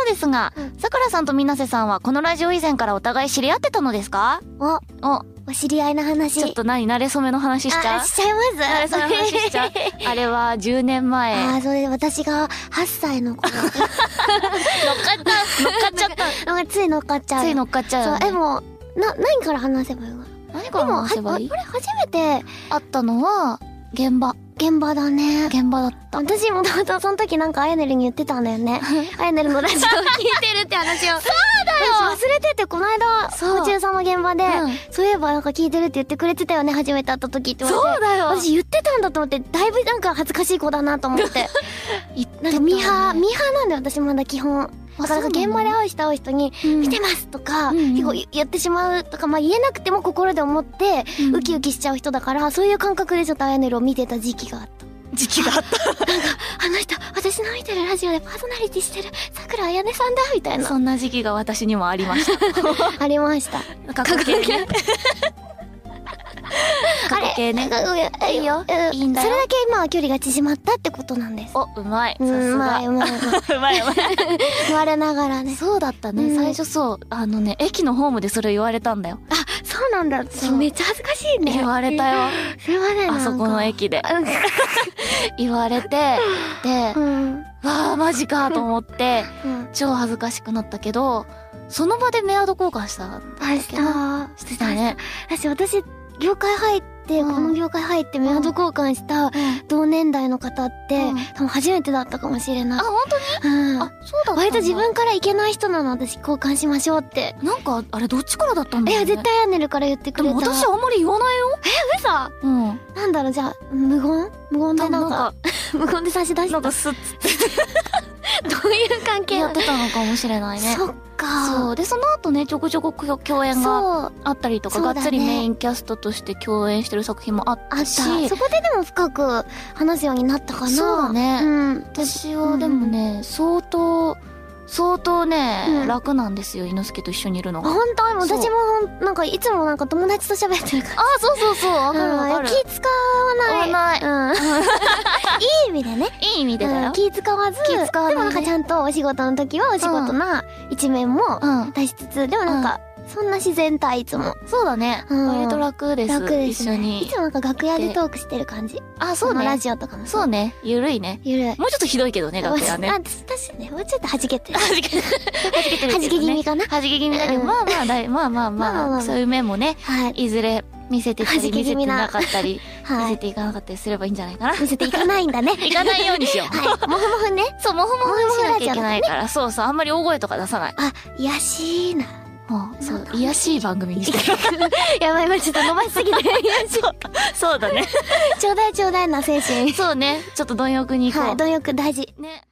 ですが、さくらさんとみなせさんはこのラジオ以前からお互い知り合ってたのですか？ お知り合いの話。 ちょっと慣れ初めの話しちゃう？ しちゃいます。 慣れ初めの話しちゃう？あれは10年前。 それで私が8歳の頃。乗っかっちゃった。 つい乗っかっちゃう。 つい乗っかっちゃうよね。 そう、でも、何から話せばいいの？ 何から話せばいい？ あれ、初めて会ったのは、現場だね。現場だった。 私もともとその時なんかあやねるに言ってたんだよね。あやねるのラジオを聞いてるって話を。そうだよ！忘れてて、この間、途中さんの現場で、そういえばなんか聞いてるって言ってくれてたよね、初めて会った時って言われて。そうだよ！私言ってたんだと思って、だいぶなんか恥ずかしい子だなと思って。なんかミーハーなんだよ、私まだ基本。だから現場で会う人に、見てますとか、結構言ってしまうとか、言えなくても心で思って、ウキウキしちゃう人だから、そういう感覚でちょっとあやねるを見てた時期があった。なんか、あの人、私の見てるラジオでパーソナリティしてる、さくらあやねさんだみたいな。 そんな時期が私にもありました。 ありました。 過去形ね。過去形ね。いいよ。いいんだよ。 それだけ今は距離が縮まったってことなんです。 うまい。さすが。 うまい。我ながらね。 そうだったね。最初そう。駅のホームでそれ言われたんだよ。 あ、そうなんだ。めっちゃ恥ずかしいね。 言われたよ。 すいません。 あそこの駅で。言われて、で、わあ、マジかと思って、超恥ずかしくなったけど、その場でメアド交換したんだっけな。してたね。 私、業界入って、この業界入ってメアド交換した同年代の方って、多分初めてだったかもしれない。あ、 本当に？あ、そうだった。 割と自分からいけない人なの、私交換しましょうって。 なんか、あれどっちからだったんだろうね。 絶対アンネルから言ってくれた。 でも私あんまり言わないよ。 嘘？なんだろう、じゃあ、無言でなんか、無言で差し出した。 なんかスッつって。 どういう関係やってたのかもしれないね。 そっか。 そう。で、その後ね、ちょこちょこ共演があったりとか、がっつりメインキャストとして共演してる作品もあったし。 そこででも深く話すようになったかな。 そうだね。私はでもね、相当ね、楽なんですよ、猪之助と一緒にいるのが。 本当？私もなんかいつもなんか友達と喋ってるから。 そう、わかるわかる。 気使わない。いい意味でね。 いい意味でだよ。 気使わず。でもなんかちゃんとお仕事の時はお仕事な一面も出しつつ、でもなんか、そんな自然体いつも。 そうだね。割と楽です。 楽です。 一緒に。 いつもなんか楽屋でトークしてる感じ。 そうね。 ラジオとかも。 そうね。ゆるいね。 ゆるい。 もうちょっとひどいけどね、楽屋ね。 確かにね。もうちょっと弾けてる。 弾けてる。 弾け気味かな。 弾け気味だけど、まあ、そういう面もね、いずれ見せてたり、見せてなかったり、見せていかなかったりすればいいんじゃないかな。 見せていかないんだね。 いかないようにしよう。 はい。もふもふね。 そう、もふもふしなきゃいけないから、そう、あんまり大声とか出さない。 いやしいな。 そう、癒やしい番組にしてる。 やばい、今ちょっと伸ばしすぎて。 そうだね。 ちょうだいな精神。 そうね。ちょっと貪欲に行こう。 はい、貪欲大事。 ね。